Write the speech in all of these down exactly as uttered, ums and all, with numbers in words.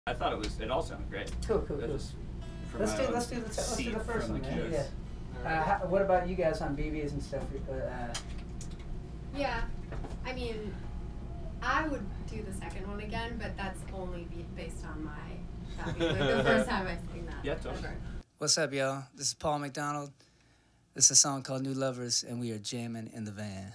I thought it was. It all sounded great. Cool, cool, cool. Let's do let's do the let's do the first one. Yeah. yeah. Uh, how, what about you guys on B Bs and stuff? Uh, yeah, I mean, I would do the second one again, but that's only be based on my copy. Like the first time I sang that. Yeah, totally. What's up, y'all? This is Paul McDonald. This is a song called New Lovers, and we are jamming in the van.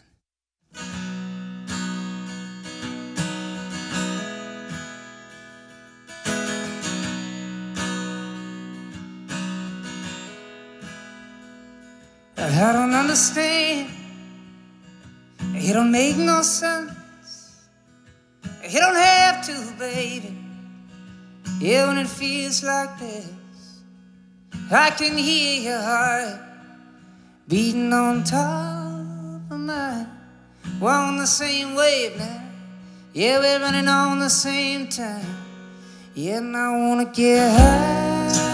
I don't understand. It don't make no sense. You don't have to, baby. Yeah, when it feels like this, I can hear your heart beating on top of mine. We're on the same wave now. Yeah, we're running on the same time. Yeah, and I wanna get high.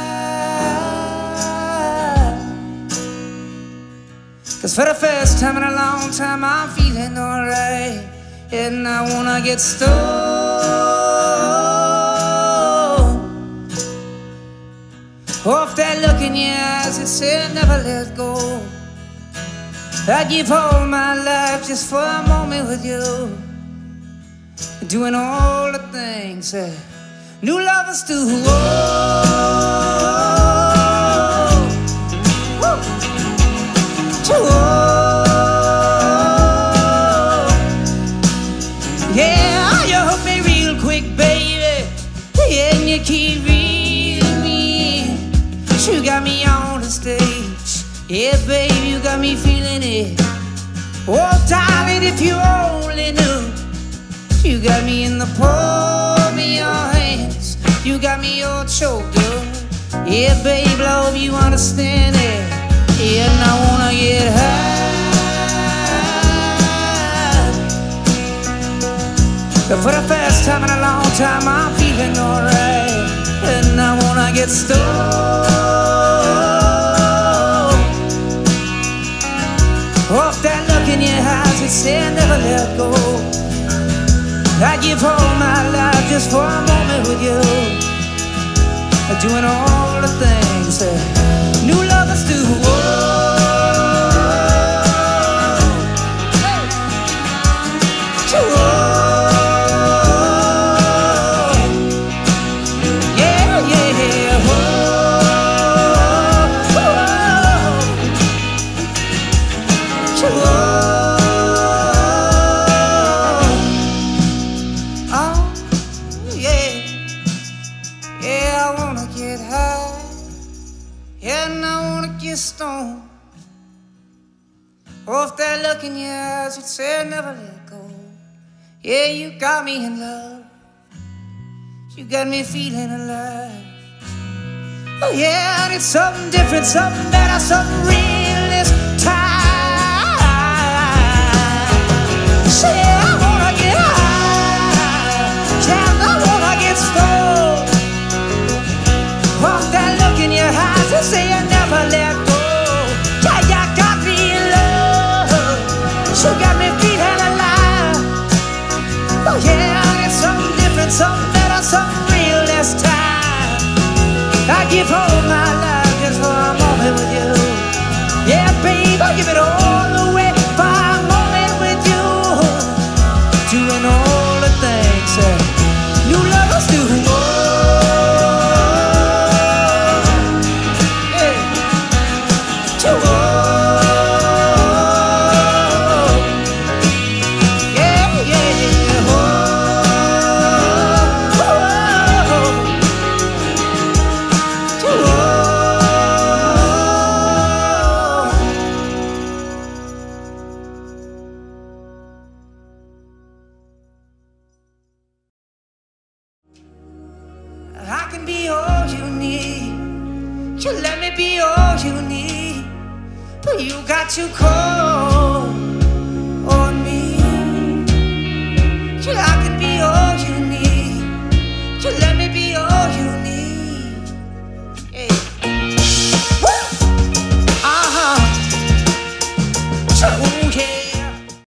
Cause for the first time in a long time I'm feeling alright. And I wanna get stoned. Off that look in your eyes that said never let go. I'd give all my life just for a moment with you, doing all the things that new lovers do. Whoa. Yeah, you hook me real quick, baby. Yeah, and you keep reeling me. You got me on the stage. Yeah, baby, you got me feeling it. Oh, darling, if you only knew. You got me in the palm of your hands. You got me all choked up. Yeah, babe, love, you understand it. Yeah, and I wanna get high. But for the first time in a long time I'm feeling alright. And I wanna get stoned. Off that look in your eyes that said never let go. I give all my life just for a moment with you, doing all the things that new lovers do. Whoa. Stone. Off that look in your eyes, it said never let go. Yeah, you got me in love. You got me feeling alive. Oh yeah, and it's something different, something better, something real this time. Say I wanna get high. Yeah, I wanna get stoned. Off that look in your eyes, it say I never let go. You got me feeling alive. Oh yeah, it's something different, something better, something real this time. I give all my life just for a moment with you. Yeah, babe, I give it all away for a moment with you, doing all the things that new lovers do. Oh, yeah. To oh. I can be all you need. You let me be all you need. But you got too cold.